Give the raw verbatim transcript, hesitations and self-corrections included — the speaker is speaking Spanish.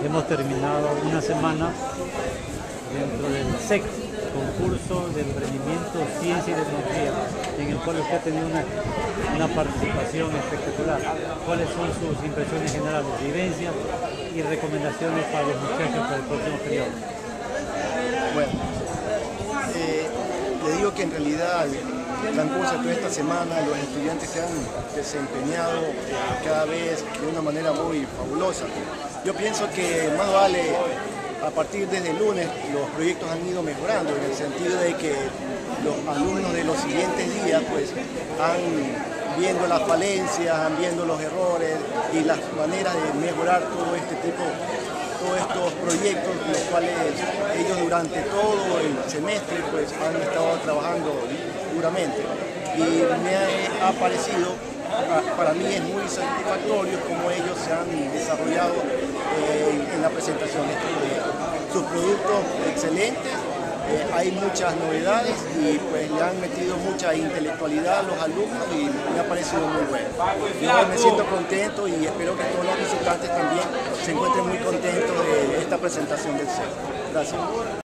hemos terminado una semana dentro del S E C, concurso de emprendimiento, ciencia y tecnología, en el cual usted ha tenido una, una participación espectacular. ¿Cuáles son sus impresiones generales, vivencias y recomendaciones para los muchachos para el próximo periodo? Bueno, eh, le digo que en realidad el transcurso de toda esta semana los estudiantes se han desempeñado eh, cada vez de una manera muy fabulosa. Yo pienso que más vale, a partir desde el lunes, los proyectos han ido mejorando en el sentido de que los alumnos de los siguientes días pues han viendo las falencias, han viendo los errores y las maneras de mejorar todo este tipo todos estos proyectos, los cuales ellos durante todo el semestre pues han estado trabajando duramente. Y me ha, ha parecido, para mí es muy satisfactorio cómo ellos se han desarrollado eh, en la presentación de estos proyectos. Sus productos excelentes, eh, hay muchas novedades y pues le han metido mucha intelectualidad a los alumnos y me ha parecido muy bueno. Yo me siento contento y espero que todos los visitantes también se encuentren muy contentos de esta presentación del S E C. Gracias.